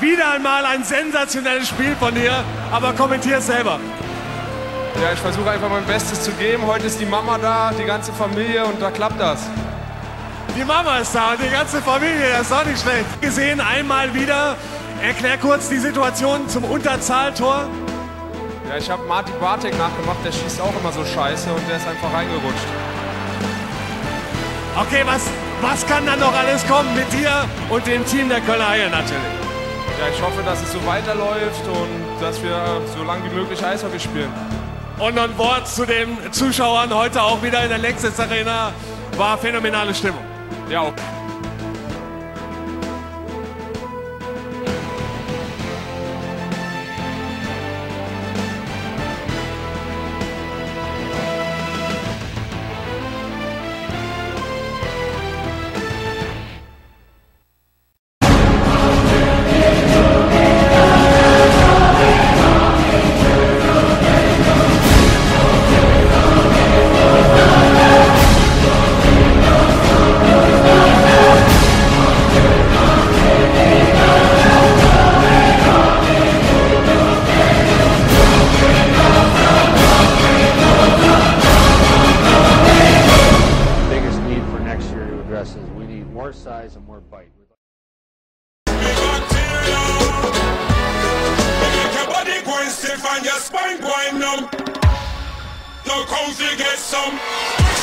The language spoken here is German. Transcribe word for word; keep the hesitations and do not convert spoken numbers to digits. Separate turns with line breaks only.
wieder einmal ein sensationelles Spiel von dir, aber kommentier es selber.
Ja, ich versuche einfach mein Bestes zu geben. Heute ist die Mama da, die ganze Familie und da klappt das.
Die Mama ist da und die ganze Familie, das ist auch nicht schlecht. Gesehen einmal wieder. Erklär kurz die Situation zum Unterzahltor.
Ja, ich habe Martin Bartek nachgemacht, der schießt auch immer so scheiße und der ist einfach reingerutscht.
Okay, was, was kann dann noch alles kommen mit dir und dem Team der Kölner Haie natürlich?
Ja, ich hoffe, dass es so weiterläuft und dass wir so lange wie möglich Eishockey spielen.
Und ein Wort zu den Zuschauern heute auch wieder in der Lanxess Arena. War phänomenale Stimmung.
Ja, auch.
We need more size and more bite.
Your body going stiff and your spine going numb. No cozy get some.